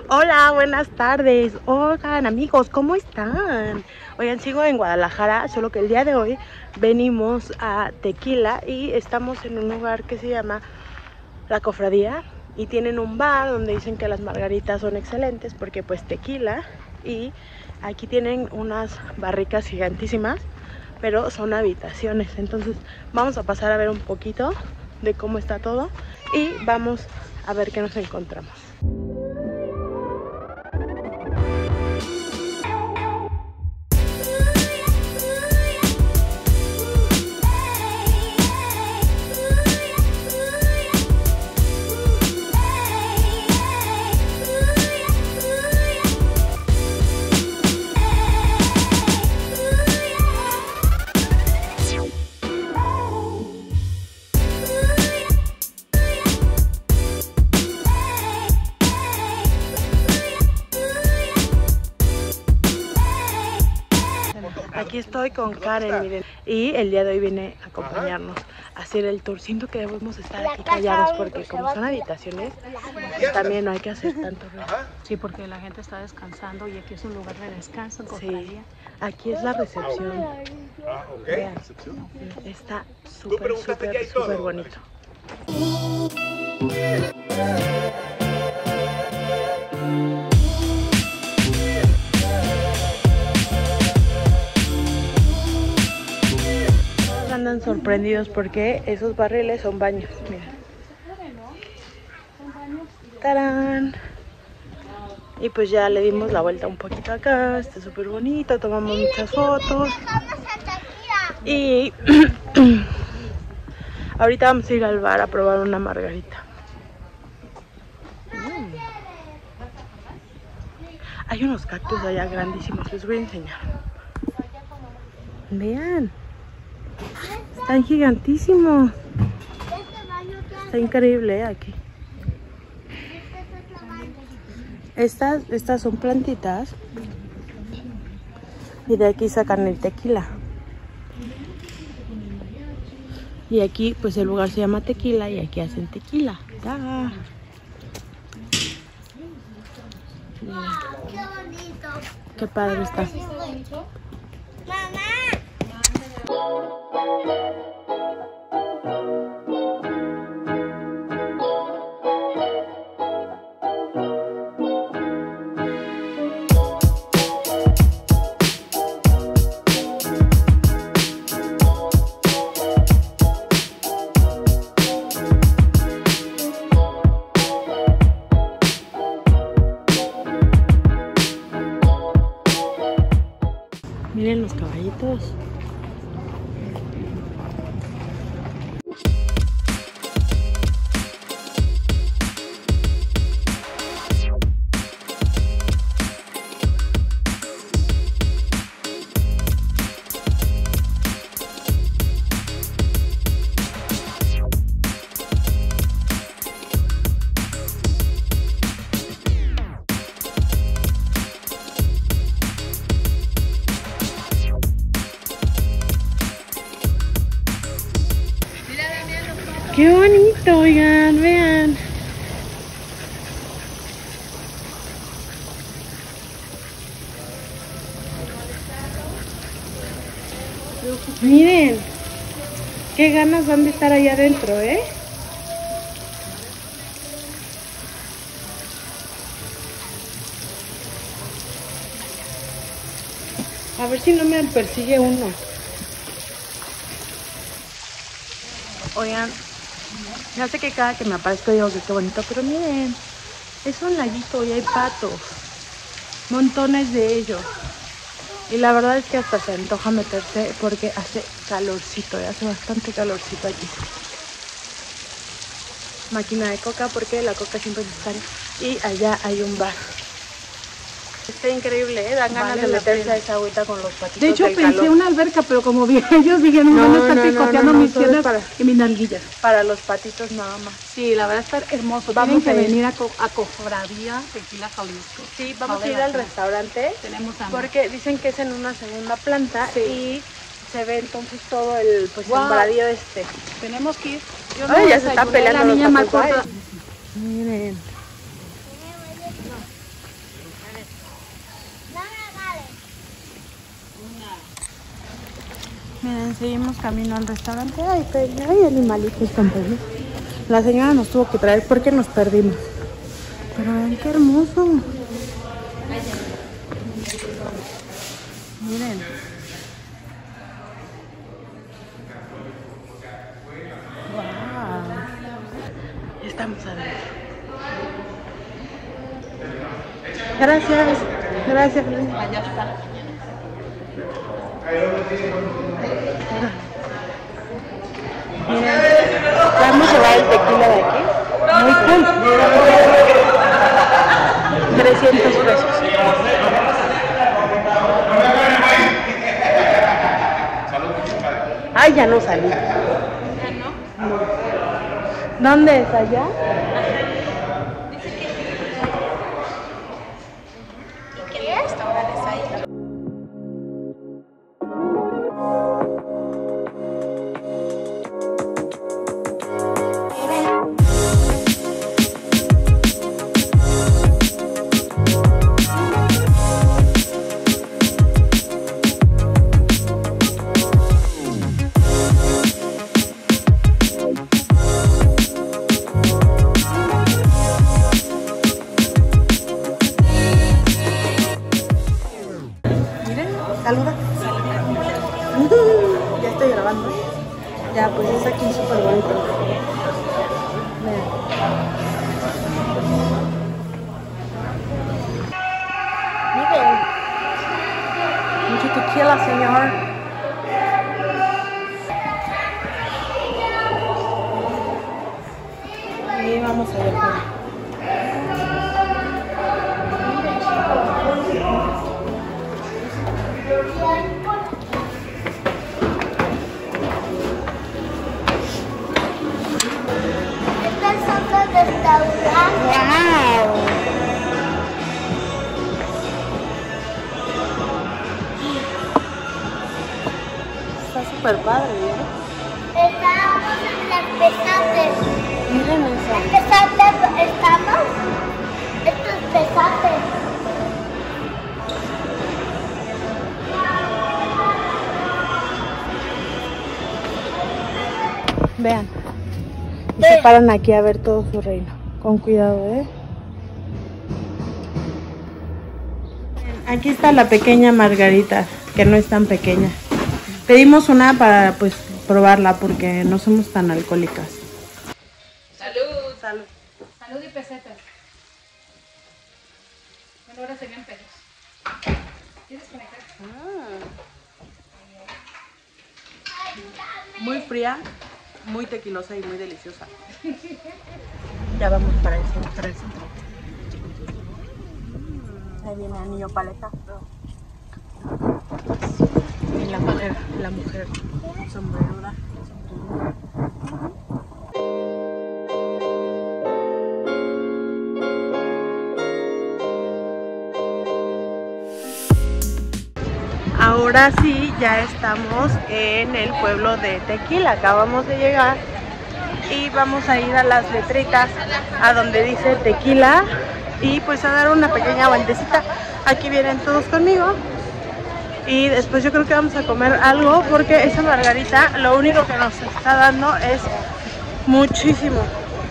Hola, buenas tardes. Oigan, amigos, ¿cómo están? Oigan, sigo en Guadalajara, solo que el día de hoy venimos a Tequila y estamos en un lugar que se llama La Cofradía y tienen un bar donde dicen que las margaritas son excelentes porque pues tequila, y aquí tienen unas barricas gigantísimas, pero son habitaciones. Entonces vamos a pasar a ver un poquito de cómo está todo y vamos a ver qué nos encontramos. Aquí estoy con Karen, miren, y el día de hoy viene a acompañarnos a hacer el tour. Siento que debemos estar aquí callados porque como son habitaciones, pues también no hay que hacer tanto ruido. Sí, porque la gente está descansando y aquí es un lugar de descanso. Sí, aquí es la recepción. Vean, está súper bonito. Andan sorprendidos porque esos barriles son baños, miren. ¡Tarán! Y pues ya le dimos la vuelta un poquito acá, está súper bonito, tomamos muchas fotos. Y ahorita vamos a ir al bar a probar una margarita. Hay unos cactus allá grandísimos, les voy a enseñar. Vean. Están gigantísimos. Está increíble, aquí. Estas son plantitas. Y de aquí sacan el tequila. Y aquí pues el lugar se llama Tequila y aquí hacen tequila. ¡Ah! ¡Qué bonito! Qué padre está. ¡Mamá! Miren los caballitos. ¡Qué bonito! Oigan, vean. Miren. Qué ganas van de estar allá adentro, ¿eh? A ver si no me persigue uno. Oigan, ya sé que cada que me aparezco digo que qué bonito, pero miren, es un laguito y hay patos, montones de ellos. Y la verdad es que hasta se antoja meterse porque hace calorcito, hace bastante calorcito aquí. Máquina de coca porque la coca siempre es necesaria. Y allá hay un bar. Está increíble, Dan ganas de meterse a esa agüita con los patitos. De hecho, del pensé calor. una alberca, pero como vi ellos dijeron, no, van a estar picoteando mis piernas y mis nalguillas. Para los patitos nada más. Sí, la verdad está hermoso. Vamos Tienen a que ir. venir a Cofradía Tequila Jalisco. Sí, vamos a ir al restaurante. Tenemos hambre. Porque dicen que es en una segunda planta, Sí. y se ve entonces todo el pues Wow. sembradío este. Tenemos que ir. Yo Ay, ya se están desayuné, peleando la los niña mal papás. corta. Miren. Miren, seguimos camino al restaurante. Ay, hay animalitos también. La señora nos tuvo que traer porque nos perdimos. Pero vean qué hermoso. Miren. Wow. Estamos adentro. Gracias. Gracias. Allá está. Miren, vamos a llevar el tequila de aquí. Muy cool. 300 pesos. Ay, ya no salí. ¿Ya no? ¿Dónde es? ¿Allá? ¿Y qué restaurantes hay? Saluda. Ya estoy grabando. Ya, pues es aquí súper bonito. Vean. Miren. Mucho tequila, señor. Y vamos a ver. Este es otro restaurante. ¡Wow! Está súper padre, ¿eh? Estamos en las pesates. Miren eso. ¿En pesates estamos? Esto es pesates. Vean. Y se paran aquí a ver todo su reino. Con cuidado, ¿eh? Aquí está la pequeña margarita, que no es tan pequeña. Pedimos una para, pues, probarla porque no somos tan alcohólicas. Salud. Salud. Salud y pesetas. Bueno, ahora serían pesos. ¿Quieres conectar? Muy fría, muy tequilosa y muy deliciosa. Ya vamos para el centro. Ahí viene el niño paleta. Y la mujer sombreruda. Ahora sí, ya estamos en el pueblo de Tequila. Acabamos de llegar y vamos a ir a las letritas a donde dice Tequila y pues a dar una pequeña vueltecita. Aquí vienen todos conmigo y después yo creo que vamos a comer algo porque esa margarita lo único que nos está dando es muchísimo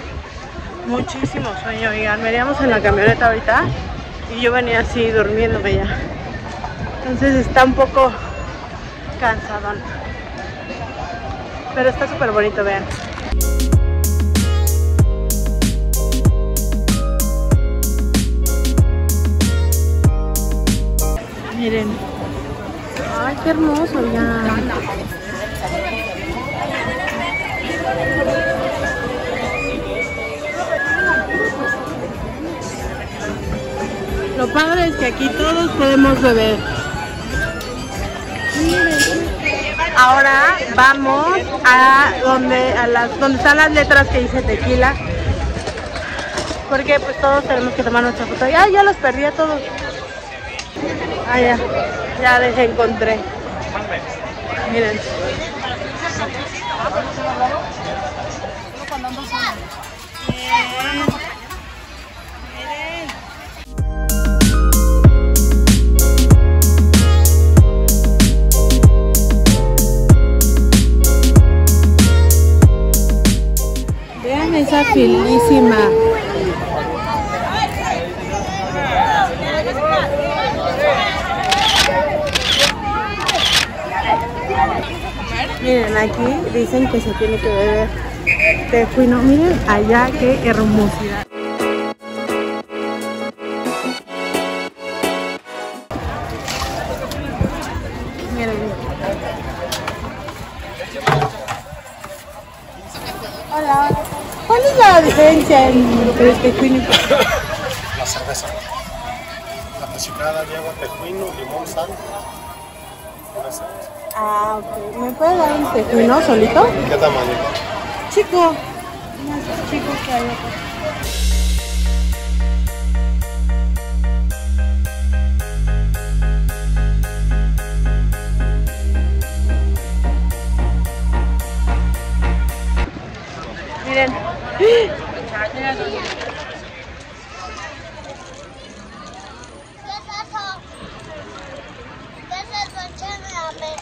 sueño. Oigan, veníamos en la camioneta ahorita y yo venía así durmiéndome ya. Entonces está un poco cansadón. Pero está súper bonito, vean. Miren. Ay, qué hermoso, ya. Lo padre es que aquí todos podemos beber. Ahora vamos a donde están las letras que dice Tequila, porque pues todos tenemos que tomar nuestra foto. Ya los perdí a todos. Ah, ya les encontré. Miren. bolsa filísima. Miren, aquí dicen que se tiene que beber tejuino. Miren allá qué hermosidad. Miren. Hola. ¿Cuál es la diferencia entre tejuino y La cerveza. La pachicada lleva tejuino, limón, sal. Una cerveza. Ah, ok. ¿Me puede dar un tejuino solito? ¿Qué tamaño? Chico. Más chico que hay acá. Miren. ¿Qué es eso? ¿Qué es eso? Échame a ver.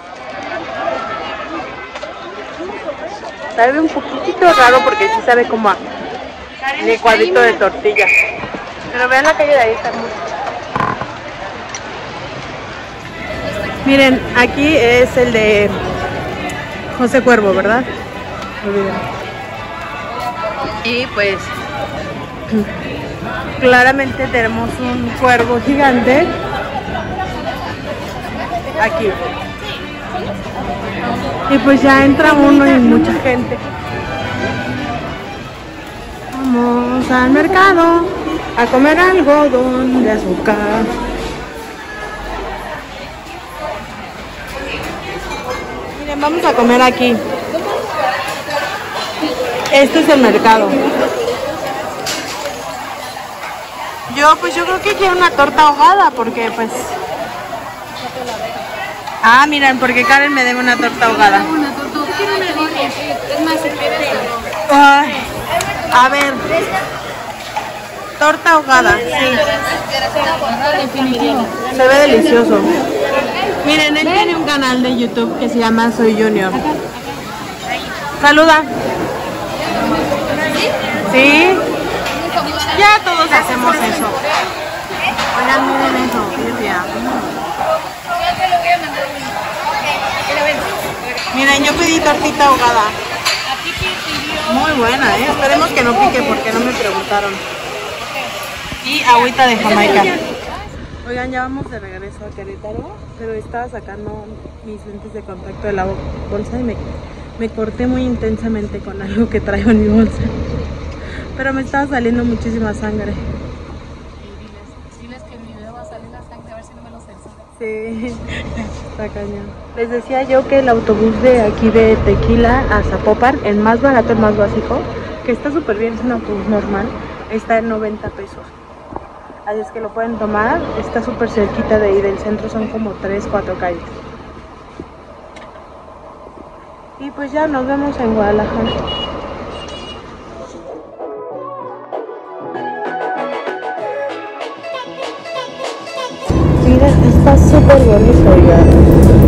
Sabe un poquitito raro porque sí sabe como a licuadito de tortilla. Pero vean la calle de ahí, está muy... Miren, aquí es el de José Cuervo, ¿verdad? Y pues claramente tenemos un cuervo gigante aquí. Y pues ya entra uno y mucha gente. Vamos al mercado a comer algodón de azúcar. Miren, vamos a comer aquí. Este es el mercado. Yo creo que quiero una torta ahogada porque pues... Ah, miren, porque Karen me debe una torta ahogada. Ay, a ver. Torta ahogada, sí. Se ve delicioso. Miren, él tiene un canal de YouTube que se llama Soy Junior. Saluda. Sí. Ya todos hacemos eso. Oigan, miren eso, birria. Miren, yo pedí tortita ahogada. Muy buena, ¿eh? Esperemos que no pique porque no me preguntaron. Y agüita de Jamaica. Oigan, ya vamos de regreso a Querétaro, pero estaba sacando mis lentes de contacto de la bolsa y me corté muy intensamente con algo que traigo en mi bolsa. Pero me estaba saliendo muchísima sangre. Diles que en mi video va a salir la sangre, a ver si no me lo censuran. Sí, está cañón. Les decía yo que el autobús de aquí de Tequila a Zapopan, el más barato, el más básico, que está súper bien, es un autobús normal, está en 90 pesos. Así es que lo pueden tomar, está súper cerquita de ahí del centro, son como 3, 4 calles. Y pues ya nos vemos en Guadalajara. Mira, está súper bonito ya.